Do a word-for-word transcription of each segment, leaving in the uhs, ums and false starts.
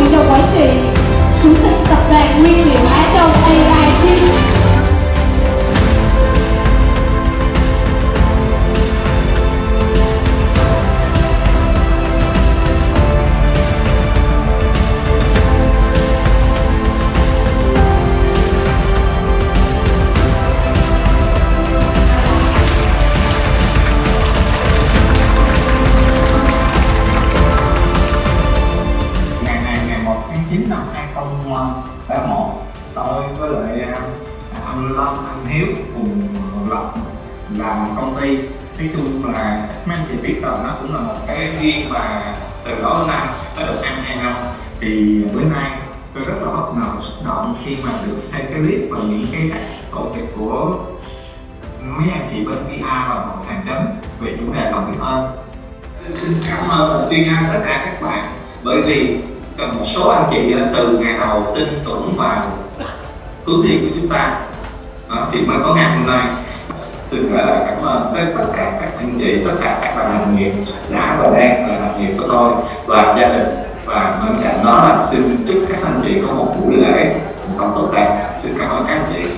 hội đồng quản trị, chủ tịch tập đoàn nguyên liệu Á Đông a i giê. chín năm hai không không một, tôi với lại anh Long, anh Hiếu cùng lập làm công ty. Nói chung là mấy anh chị biết rồi, nó cũng là một cái duyên mà từ đó đến nay tới được hai mươi hai năm. Thì bữa nay tôi rất là bất ngờ, xúc động khi mà được xem cái clip và những cái câu chuyện của mấy anh chị bên pê e rờ và hội hàng chấn về chủ đề lòng biết ơn. Xin cảm ơn và tuyên an tất cả các bạn, bởi vì một số anh chị từ ngày đầu tin tưởng vào hướng đi của chúng ta thì mới có ngày hôm nay. Xin gửi lời cảm ơn tới tất cả các anh chị, tất cả các bạn đồng nghiệp đã và đang là đồng nghiệp của tôi và gia đình. Và bên cạnh đó là xin chúc các anh chị có một buổi lễ một năm tốt đẹp. Xin cảm ơn các anh chị.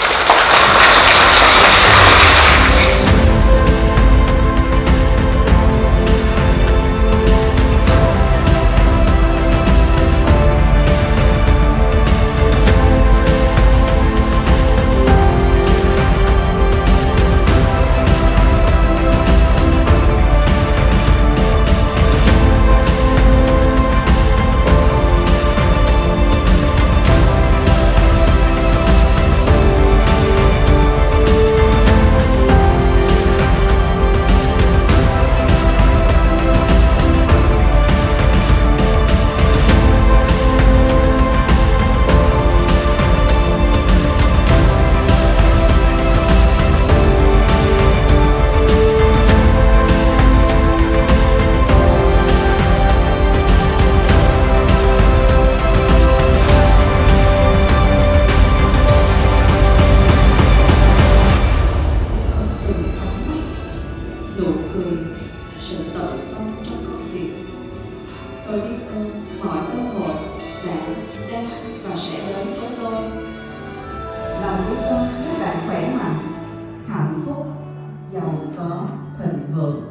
Nụ cười, sự tận tâm trong công việc. Tôi biết ơn mọi cơ hội đã, đang và sẽ đến với tôi. Lòng biết ơn các bạn khỏe mạnh, hạnh phúc, giàu có, thịnh vượng.